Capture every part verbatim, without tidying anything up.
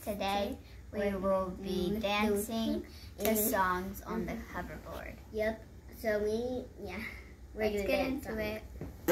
Today we will be dancing to songs on the hoverboard. Yep. So we, yeah, we're Let's gonna get dance into on it.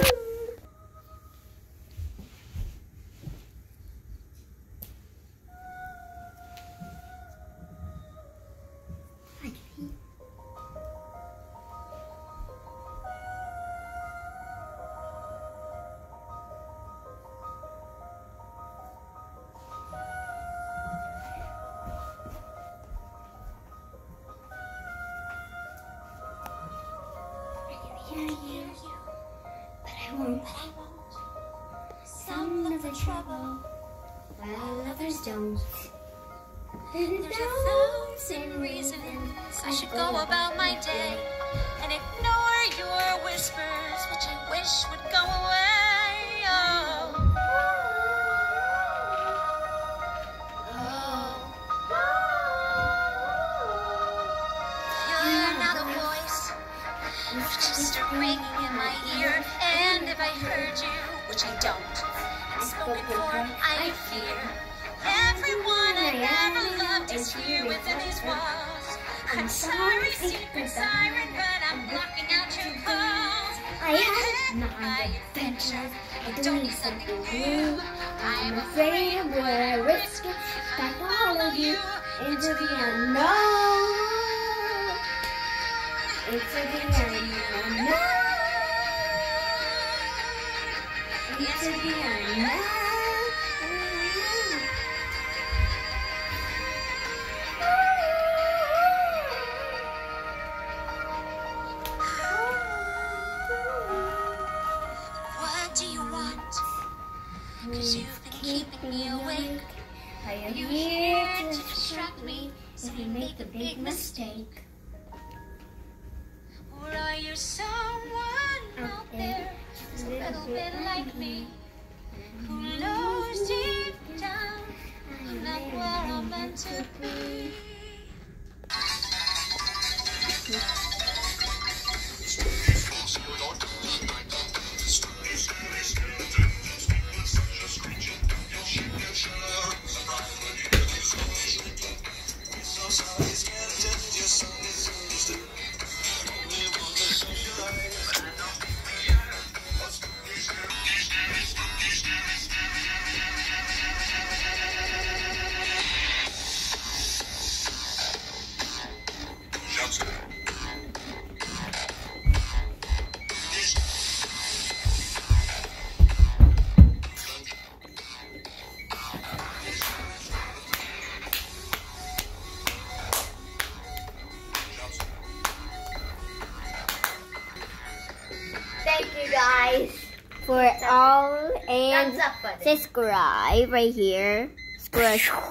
Hear you, but I won't, but I won't. Some look for trouble, while others don't. There's a thousand reasons I should go about my day and ignore your whispers, which I wish would go away. Oh, oh. You're now the voice, which just a ringing in my ear, and if I heard you, which I don't, and spoken for, I fear. Everyone I've ever loved is here within these walls. I'm sorry, secret siren, but I'm blocking out your calls. I have my adventures, I don't need something new. I'm afraid of what I risk if I follow you into the unknown. Into the unknown. Into the unknown. What do you want? Cause you've been keeping me awake. Are Are you here to distract me so you make a big mistake? Or are you someone out there just a little bit like me, who knows deep down I'm not where I'm meant to be? Thank you guys for all and Thumbs up button. subscribe right here. Subscribe.